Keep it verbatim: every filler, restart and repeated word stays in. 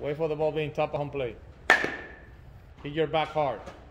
Wait for the ball being top of home plate. Hit your back hard.